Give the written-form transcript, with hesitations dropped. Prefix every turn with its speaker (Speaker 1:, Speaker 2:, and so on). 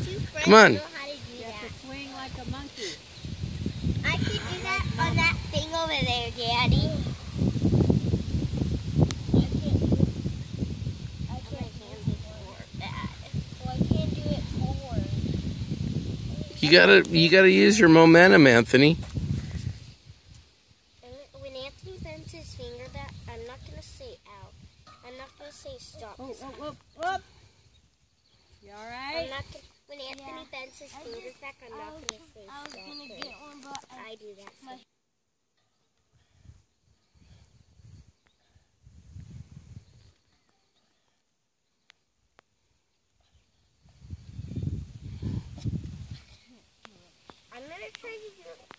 Speaker 1: Come on.
Speaker 2: know how to do
Speaker 3: You have to swing like a monkey.
Speaker 2: I can do that on that thing over there, Daddy. I can't do it for that. Well, I can't do it forward.
Speaker 1: You gotta use your momentum, Anthony.
Speaker 2: When Anthony bends his finger back, I'm not gonna say out. I'm not gonna say stop.
Speaker 3: Whoop. You all right?
Speaker 2: When Anthony bends his fingers back, I'm not gonna say stop. I was gonna get one, but I do that. So. I'm gonna try to do it.